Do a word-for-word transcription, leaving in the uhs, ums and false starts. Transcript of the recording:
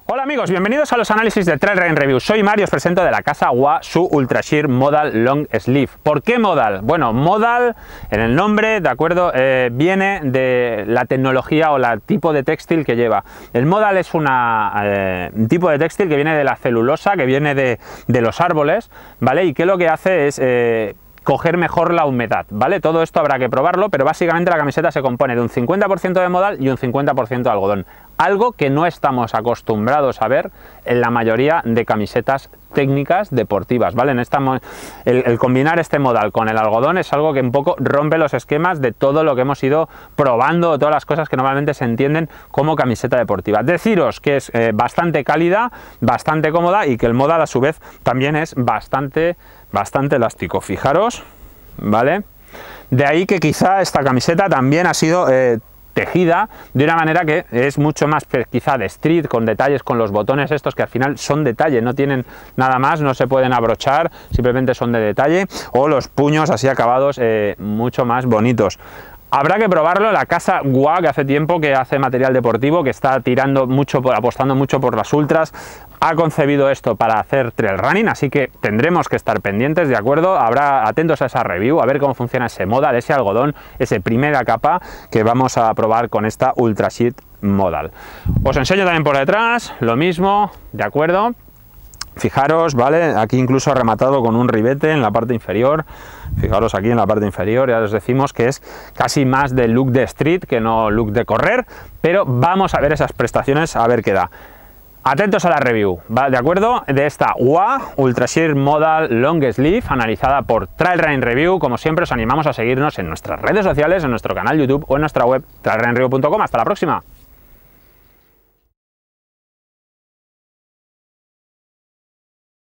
Hola amigos, bienvenidos a los análisis de Trail Running Review. Soy Mario, os presento de la casa W A su Ultra Sheer Modal Long Sleeve. ¿Por qué Modal? Bueno, Modal en el nombre, de acuerdo, eh, viene de la tecnología o el tipo de textil que lleva. El Modal es una, eh, un tipo de textil que viene de la celulosa, que viene de, de los árboles, ¿vale? Y que lo que hace es Eh, coger mejor la humedad, ¿vale? Todo esto habrá que probarlo, pero básicamente la camiseta se compone de un cincuenta por ciento de modal y un cincuenta por ciento de algodón, algo que no estamos acostumbrados a ver en la mayoría de camisetas técnicas deportivas, ¿vale? En esta, el, el combinar este modal con el algodón es algo que un poco rompe los esquemas de todo lo que hemos ido probando, todas las cosas que normalmente se entienden como camiseta deportiva. Deciros que es eh, bastante cálida, bastante cómoda y que el modal a su vez también es bastante, bastante elástico. Fijaros, ¿vale? De ahí que quizá esta camiseta también ha sido eh, tejida de una manera que es mucho más quizá de street, con detalles, con los botones estos que al final son detalle, no tienen nada más, no se pueden abrochar, simplemente son de detalle, o los puños así acabados eh, mucho más bonitos. Habrá que probarlo. La casa W A, que hace tiempo que hace material deportivo, que está tirando mucho, apostando mucho por las ultras, ha concebido esto para hacer trail running, así que tendremos que estar pendientes, ¿de acuerdo? Habrá atentos a esa review, a ver cómo funciona ese modal, ese algodón, esa primera capa que vamos a probar con esta Ultra Sheer Modal. Os enseño también por detrás, lo mismo, ¿de acuerdo? Fijaros, ¿vale? Aquí incluso rematado con un ribete en la parte inferior. Fijaros aquí en la parte inferior, ya os decimos que es casi más de look de street que no look de correr, pero vamos a ver esas prestaciones, a ver qué da. Atentos a la review, ¿vale? ¿De acuerdo? De esta W A Ultra Sheer Modal Long Sleeve, analizada por Trail Running Review. Como siempre, os animamos a seguirnos en nuestras redes sociales, en nuestro canal YouTube o en nuestra web trail running review punto com. Hasta la próxima.